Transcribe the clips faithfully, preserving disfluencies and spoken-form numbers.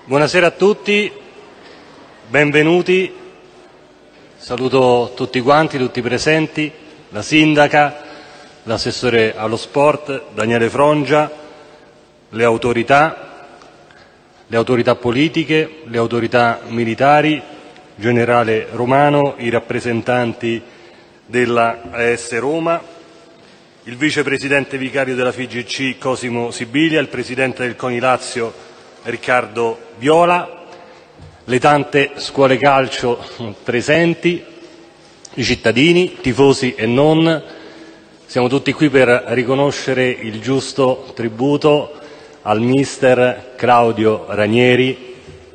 Buonasera a tutti, benvenuti, saluto tutti quanti, tutti presenti, la sindaca, l'assessore allo sport, Daniele Frongia, le autorità, le autorità politiche, le autorità militari, generale Romano, i rappresentanti della A S Roma, il vicepresidente vicario della F I G C Cosimo Sibilia, il presidente del CONI Lazio Riccardo Viola, le tante scuole calcio presenti, i cittadini, tifosi e non. Siamo tutti qui per riconoscere il giusto tributo al mister Claudio Ranieri.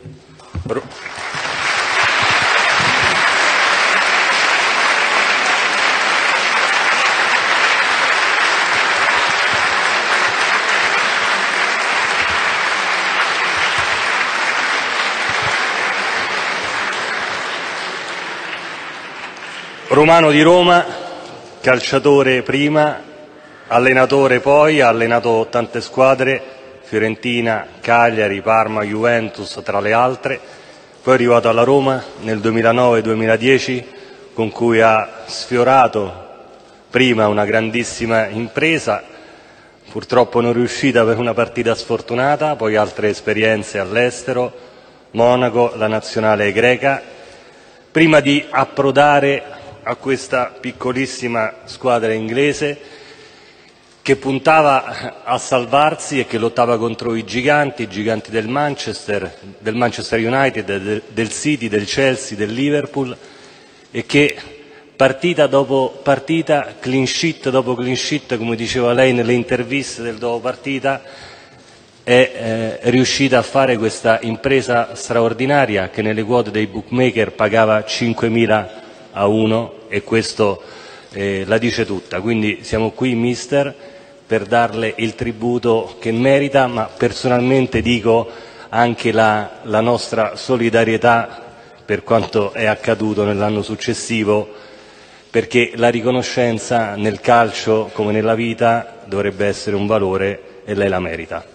Romano di Roma, calciatore prima, allenatore poi, ha allenato tante squadre, Fiorentina, Cagliari, Parma, Juventus tra le altre, poi è arrivato alla Roma nel duemilanove duemiladieci con cui ha sfiorato prima una grandissima impresa, purtroppo non riuscita per una partita sfortunata, poi altre esperienze all'estero, Monaco, la nazionale greca, prima di approdare a questa piccolissima squadra inglese che puntava a salvarsi e che lottava contro i giganti, i giganti del Manchester, del Manchester United, del City, del Chelsea, del Liverpool, e che partita dopo partita, clean sheet dopo clean sheet, come diceva lei nelle interviste del dopo partita, è eh, riuscita a fare questa impresa straordinaria che nelle quote dei bookmaker pagava cinquemila a uno, e questo eh, la dice tutta. Quindi siamo qui, mister, per darle il tributo che merita, ma personalmente dico anche la, la nostra solidarietà per quanto è accaduto nell'anno successivo, perché la riconoscenza nel calcio come nella vita dovrebbe essere un valore e lei la merita.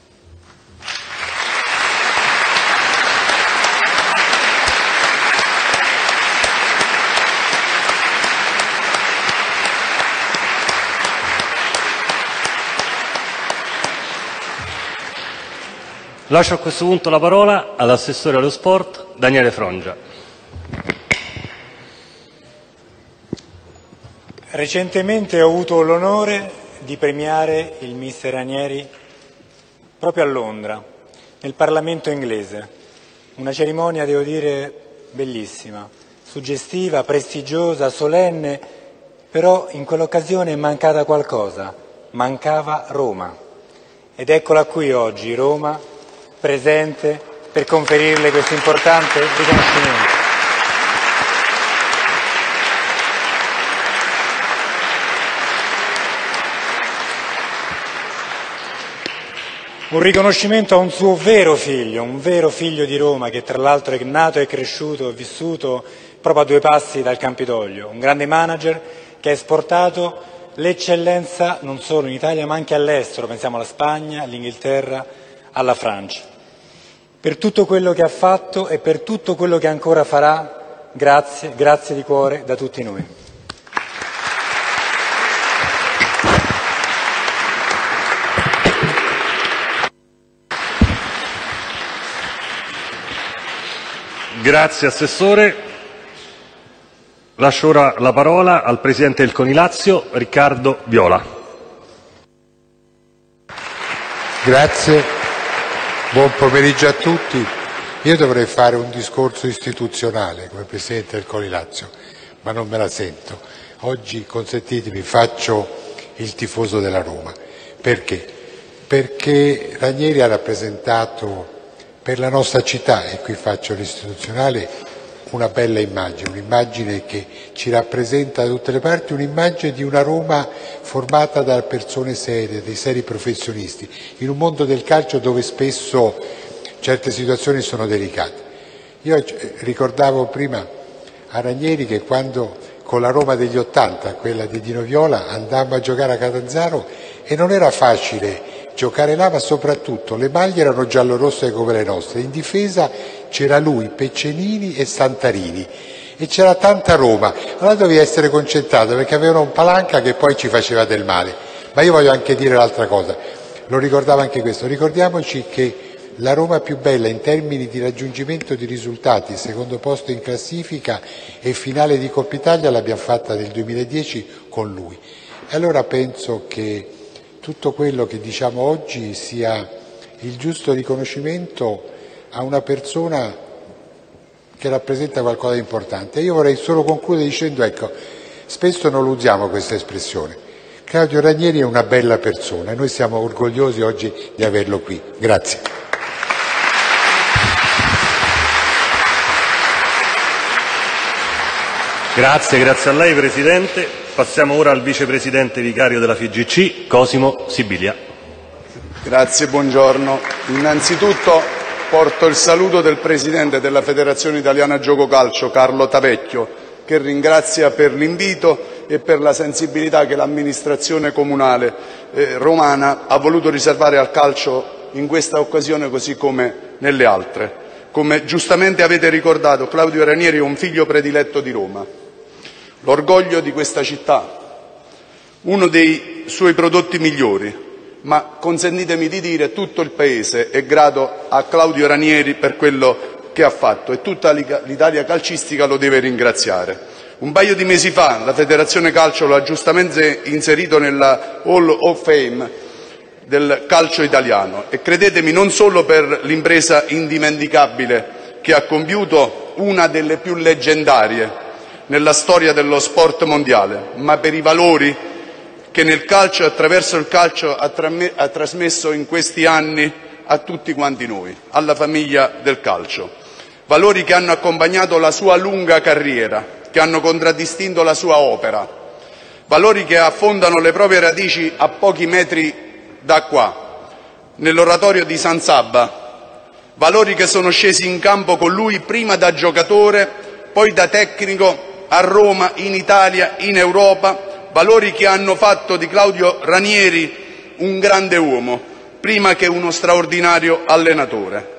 Lascio a questo punto la parola all'assessore allo sport, Daniele Frongia. Recentemente ho avuto l'onore di premiare il mister Ranieri proprio a Londra, nel Parlamento inglese. Una cerimonia, devo dire, bellissima, suggestiva, prestigiosa, solenne, però in quell'occasione è mancata qualcosa, mancava Roma. Ed eccola qui oggi, Roma, presente per conferirle questo importante riconoscimento. Un riconoscimento a un suo vero figlio, un vero figlio di Roma, che tra l'altro è nato e cresciuto e vissuto proprio a due passi dal Campidoglio, un grande manager che ha esportato l'eccellenza non solo in Italia ma anche all'estero, pensiamo alla Spagna, all'Inghilterra, alla Francia. Per tutto quello che ha fatto e per tutto quello che ancora farà, grazie, grazie di cuore da tutti noi. Grazie Assessore. Lascio ora la parola al Presidente del CONI Lazio, Riccardo Viola. Grazie. Buon pomeriggio a tutti. Io dovrei fare un discorso istituzionale come Presidente del CONI Lazio, ma non me la sento. Oggi, consentitemi, faccio il tifoso della Roma. Perché? Perché Ranieri ha rappresentato per la nostra città, e qui faccio l'istituzionale, una bella immagine, un'immagine che ci rappresenta da tutte le parti, un'immagine di una Roma formata da persone serie, dei seri professionisti, in un mondo del calcio dove spesso certe situazioni sono delicate. Io ricordavo prima a Ranieri che quando con la Roma degli ottanta, quella di Dino Viola, andammo a giocare a Catanzaro e non era facile giocare là, ma soprattutto le maglie erano giallorosse come le nostre. In difesa c'era lui, Peccenini e Santarini, e c'era tanta Roma. Allora dovevi essere concentrato, perché avevano un Palanca che poi ci faceva del male. Ma io voglio anche dire l'altra cosa, lo ricordavo anche questo, ricordiamoci che la Roma più bella in termini di raggiungimento di risultati, secondo posto in classifica e finale di Coppa Italia, l'abbiamo fatta nel duemiladieci con lui. E allora penso che tutto quello che diciamo oggi sia il giusto riconoscimento a una persona che rappresenta qualcosa di importante. Io vorrei solo concludere dicendo, ecco, spesso non lo usiamo questa espressione. Claudio Ranieri è una bella persona e noi siamo orgogliosi oggi di averlo qui. Grazie. Grazie, grazie a lei Presidente. Passiamo ora al Vicepresidente vicario della F I G C, Cosimo Sibilia. Grazie, buongiorno. Innanzitutto porto il saluto del Presidente della Federazione Italiana Gioco Calcio, Carlo Tavecchio, che ringrazia per l'invito e per la sensibilità che l'amministrazione comunale eh, romana ha voluto riservare al calcio in questa occasione, così come nelle altre. Come giustamente avete ricordato, Claudio Ranieri è un figlio prediletto di Roma, l'orgoglio di questa città, uno dei suoi prodotti migliori, ma consentitemi di dire tutto il Paese è grato a Claudio Ranieri per quello che ha fatto e tutta l'Italia calcistica lo deve ringraziare. Un paio di mesi fa la Federazione Calcio lo ha giustamente inserito nella Hall of Fame del calcio italiano e credetemi, non solo per l'impresa indimenticabile che ha compiuto, una delle più leggendarie nella storia dello sport mondiale, ma per i valori che nel calcio e attraverso il calcio ha, tra- ha trasmesso in questi anni a tutti quanti noi, alla famiglia del calcio. Valori che hanno accompagnato la sua lunga carriera, che hanno contraddistinto la sua opera, valori che affondano le proprie radici a pochi metri da qua, nell'oratorio di San Sabba, valori che sono scesi in campo con lui prima da giocatore, poi da tecnico a Roma, in Italia, in Europa, valori che hanno fatto di Claudio Ranieri un grande uomo, prima che uno straordinario allenatore.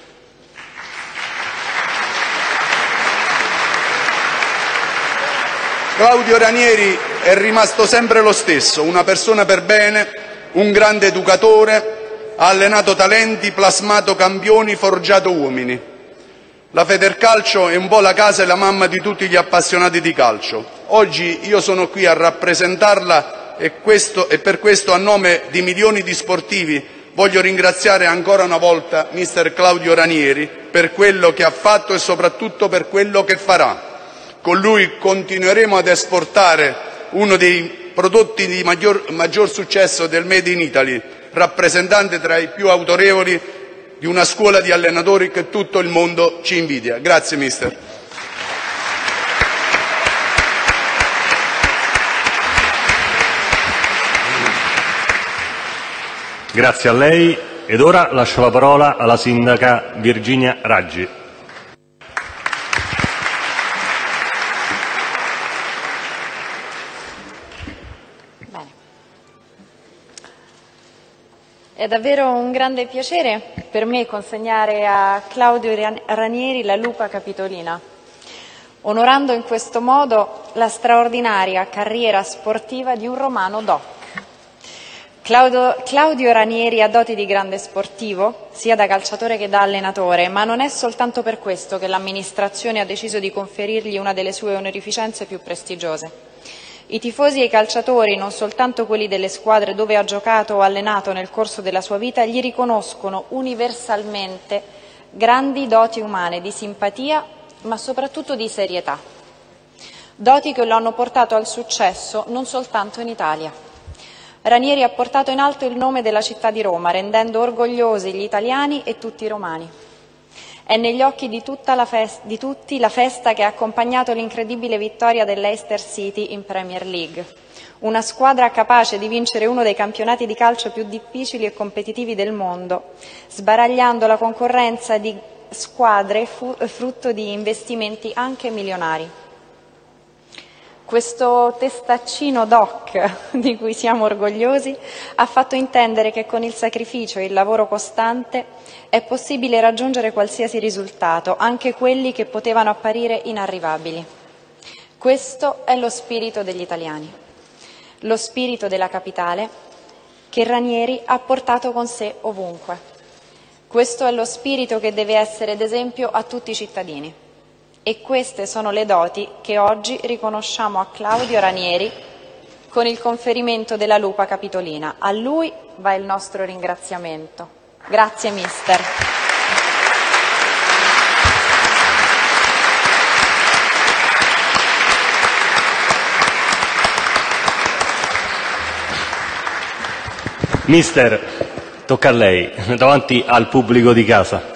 Claudio Ranieri è rimasto sempre lo stesso, una persona per bene, un grande educatore, ha allenato talenti, plasmato campioni, forgiato uomini. La Federcalcio è un po' la casa e la mamma di tutti gli appassionati di calcio. Oggi io sono qui a rappresentarla e, questo, e per questo, a nome di milioni di sportivi, voglio ringraziare ancora una volta mister Claudio Ranieri per quello che ha fatto e soprattutto per quello che farà. Con lui continueremo ad esportare uno dei prodotti di maggior, maggior successo del Made in Italy, rappresentante tra i più autorevoli di una scuola di allenatori che tutto il mondo ci invidia. Grazie mister. Grazie a lei ed ora lascio la parola alla sindaca Virginia Raggi. È davvero un grande piacere per me consegnare a Claudio Ranieri la Lupa Capitolina, onorando in questo modo la straordinaria carriera sportiva di un romano doc. Claudio, Claudio Ranieri ha doti di grande sportivo, sia da calciatore che da allenatore, ma non è soltanto per questo che l'amministrazione ha deciso di conferirgli una delle sue onorificenze più prestigiose. I tifosi e i calciatori, non soltanto quelli delle squadre dove ha giocato o allenato nel corso della sua vita, gli riconoscono universalmente grandi doti umane di simpatia, ma soprattutto di serietà. Doti che lo hanno portato al successo non soltanto in Italia. Ranieri ha portato in alto il nome della città di Roma, rendendo orgogliosi gli italiani e tutti i romani. È negli occhi di, tutta la festa, di tutti la festa che ha accompagnato l'incredibile vittoria dell'Leicester City in Premier League, una squadra capace di vincere uno dei campionati di calcio più difficili e competitivi del mondo, sbaragliando la concorrenza di squadre frutto di investimenti anche milionari. Questo testaccino doc di cui siamo orgogliosi ha fatto intendere che con il sacrificio e il lavoro costante è possibile raggiungere qualsiasi risultato, anche quelli che potevano apparire inarrivabili. Questo è lo spirito degli italiani, lo spirito della capitale che Ranieri ha portato con sé ovunque. Questo è lo spirito che deve essere d'esempio a tutti i cittadini. E queste sono le doti che oggi riconosciamo a Claudio Ranieri con il conferimento della Lupa Capitolina. A lui va il nostro ringraziamento. Grazie mister. Mister, tocca a lei, davanti al pubblico di casa.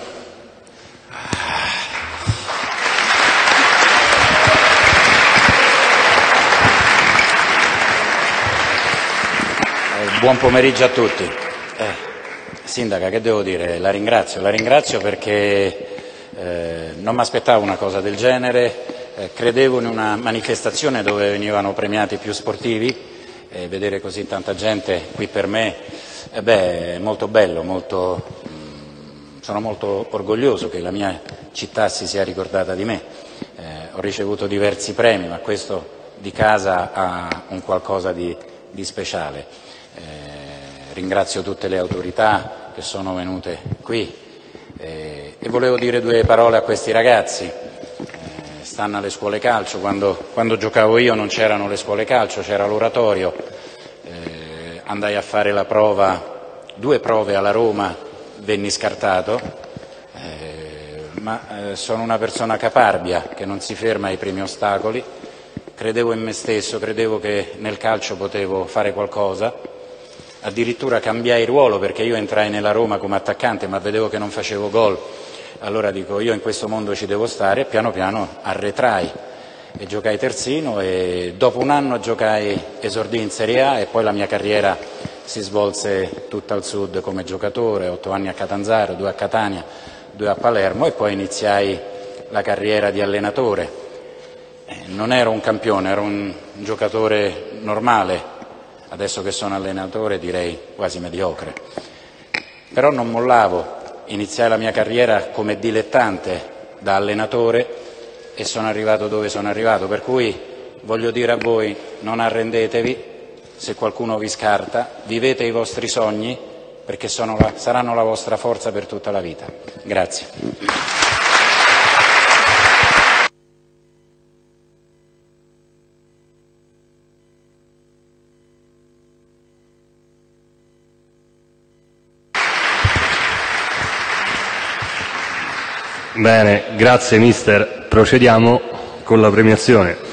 Buon pomeriggio a tutti. Eh, Sindaca, che devo dire? La ringrazio, la ringrazio perché eh, non mi aspettavo una cosa del genere, eh, credevo in una manifestazione dove venivano premiati più sportivi e vedere così tanta gente qui per me eh beh, è molto bello, molto, mh, sono molto orgoglioso che la mia città si sia ricordata di me. Eh, ho ricevuto diversi premi, ma questo di casa ha un qualcosa di, di speciale. Eh, ringrazio tutte le autorità che sono venute qui eh, e volevo dire due parole a questi ragazzi. Eh, stanno alle scuole calcio, quando, quando giocavo io non c'erano le scuole calcio, c'era l'oratorio, eh, andai a fare la prova, due prove alla Roma, venni scartato, eh, ma eh, sono una persona caparbia che non si ferma ai primi ostacoli, credevo in me stesso, credevo che nel calcio potevo fare qualcosa. Addirittura cambiai ruolo perché io entrai nella Roma come attaccante ma vedevo che non facevo gol, allora dico io in questo mondo ci devo stare e piano piano arretrai e giocai terzino e dopo un anno giocai, esordì in Serie A e poi la mia carriera si svolse tutta al sud come giocatore, otto anni a Catanzaro, due a Catania, due a Palermo e poi iniziai la carriera di allenatore. Eh, non ero un campione, ero un giocatore normale. Adesso che sono allenatore direi quasi mediocre, però non mollavo, iniziai la mia carriera come dilettante da allenatore e sono arrivato dove sono arrivato, per cui voglio dire a voi non arrendetevi, se qualcuno vi scarta, vivete i vostri sogni perché sono la, saranno la vostra forza per tutta la vita. Grazie. Bene, grazie mister. Procediamo con la premiazione.